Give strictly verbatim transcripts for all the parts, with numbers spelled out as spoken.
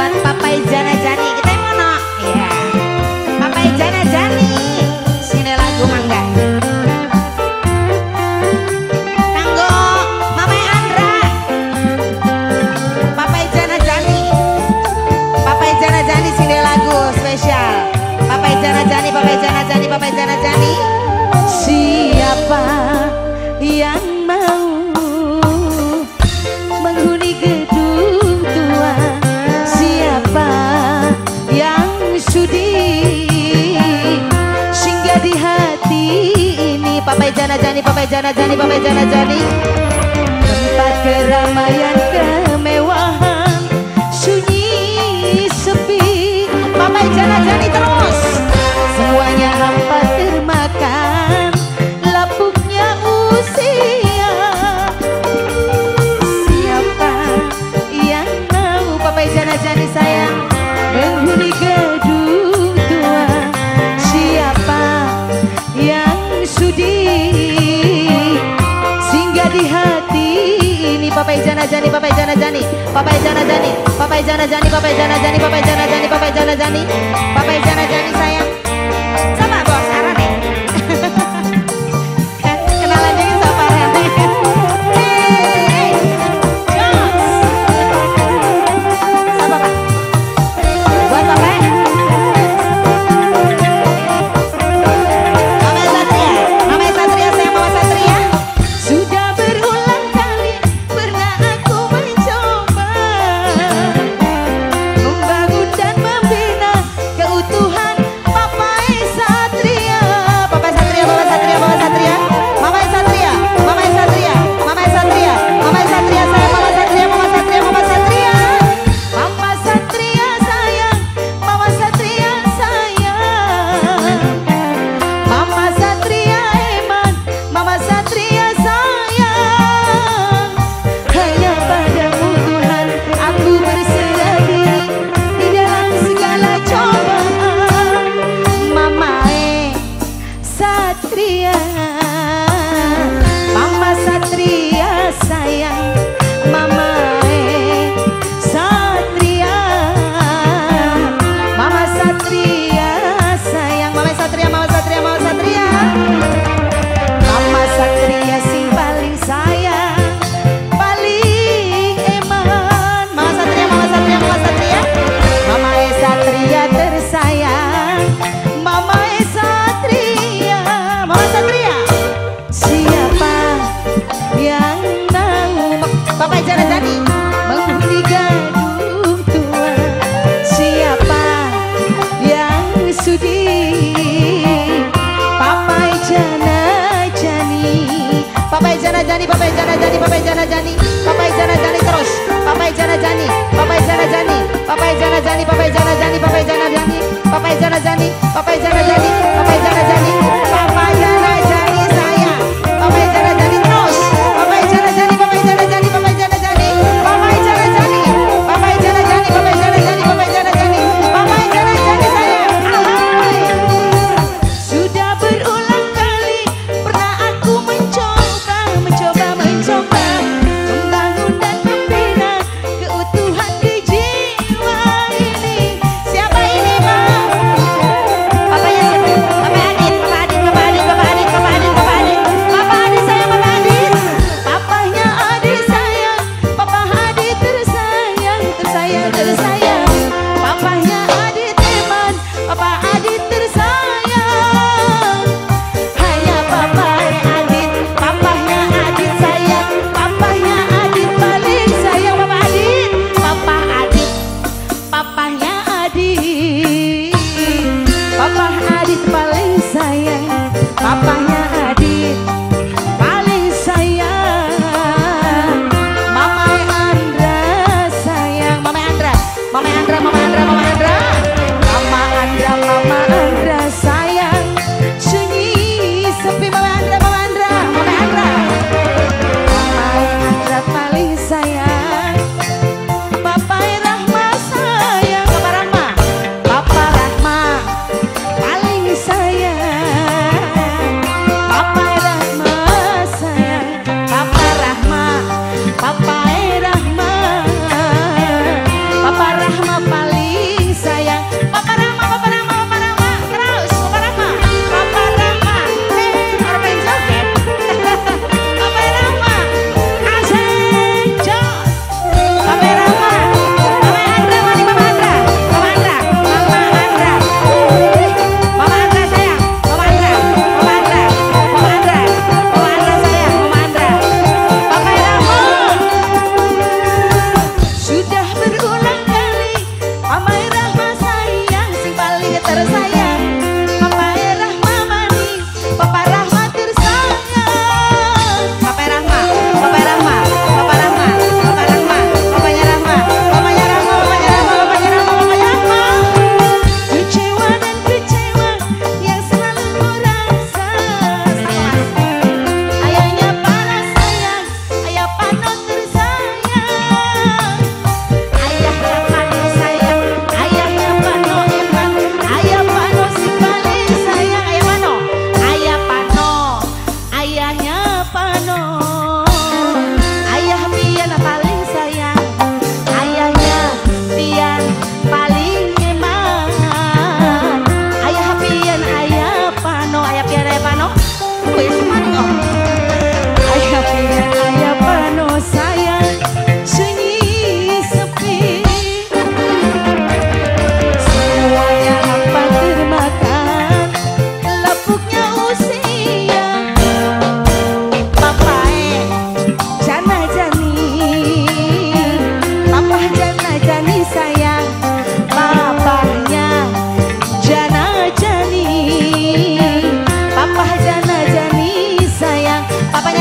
buat Papai Jana Jani. Kita yang mana? Iya. Papai Jana Jani. Sini lagu mangga. Kanggo Mama Andra. Papai Jana Jani. Papai Jana Jani sini lagu spesial. Papai Jana Jani, Papai Jana Jani, Papai Jana Jani. Siapa yang mau menghuni gedung tua? Siapa yang sudi singgah di hati ini? Papai Jana Jani, Papai Jana Jani, Papai Jana Jani. Tempat keramaian kemewahan sunyi sepi. Papai Jana Jani terus. Semuanya hampa termakan lapuknya usia. Siapa yang mau Papai Jana Jani sayang menghuni gedung tua? Siapa yang sudi singgah di hati ini? Papai Jana Jani, Papai Jana Jani, Papai Jana Jani, Papai Jana Jani, Papai Jana Jani, Papai Jana Jani, Papai Jana Jani, Papai Jana Jani sayang. Sama bos Aran nih. Kenalan diri sama Aran. Hey, Jones. Sama Pak. Buat Bapak. Mama Satria, Mama Satria sayang, Mama Satria. sudah berulang kali pernah aku mencoba membangun dan membina keutuhan Papai Satria. Papa Satria, Papa Satria, Papa Satria, Mama Satria, Mama Satria, Mama Satria, Mama Satria sayang, Mama Satria, Mama Satria, Mama Satria. Mama Satria sayang, Mama Satria sayang, Mama Satria hebat, Mama Satria sayang. Hanya padamu Tuhan aku berserah diri di dalam segala cobaan. Mama eh Satria, Mama Satria sayang, Mama eh Satria, Mama Satria sayang, Mama Satria, Mama Satria, Mama Satria. Mama Satria sing paling sayang, paling eman. Mama Satria, Mama Satria, Mama Satria. Mama e Satria tersayang, Mama e Satria. Mama Satria. Siapa yang mau Papai Jana Jani. menghuni gedung tua? Siapa yang sudi Papai Jana Jani? Papai Jana Jani, Papai Jana Jani, Papai Jana Jani, Papai Jana Jani terus. Papai Jana Jani, Papai Jana Jani, Papai Jana Jani, Papai Jana Jani, Papai Jana Jani, Papai Jana Jani, Papai Jana Jani, Papai Jana Jani, Papai Jana Jani sayang, Papai Jana Jani terus. Papai Jana Jani, Papai Jana Jani, Papai Jana Jani, Papai Jana Jani, Papai Jana Jani, Papai Jana Jani, Papai Jana Jani, Papai Jana Jani sayang. Ahai. Sudah berulang kali pernah aku mencoba, mencoba, mencoba membangun dan membina keutuhan di jiwa ini. Siapa ini, Pak? Papanya siapa? Papai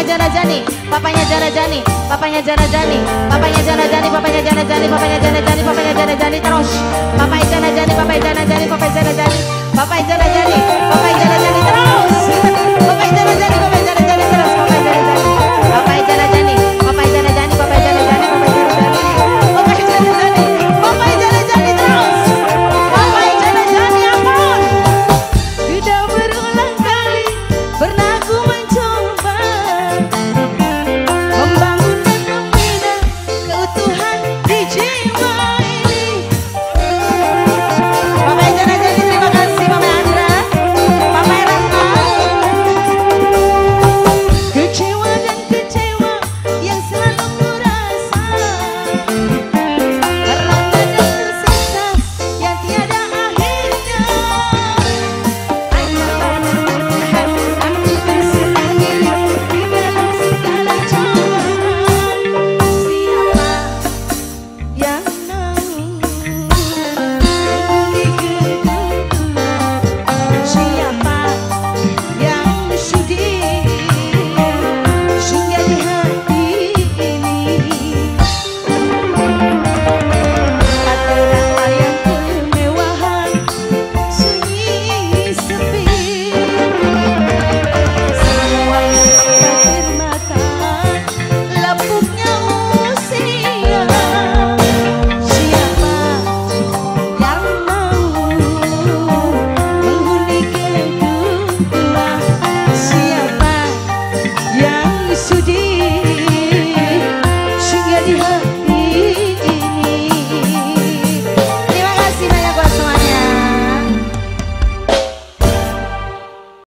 papanya Jana Jani, papanya Jana Jani, papanya Jana Jani, papanya Jana Jani, papanya Jana Jani, papanya Jana Jani, papanya Jana Jani terus. Papanya Jana Jani, papanya Jana Jani, papanya Jana Jani, papanya Jana Jani, papanya Jana Jani terus. Papanya Jana Jani,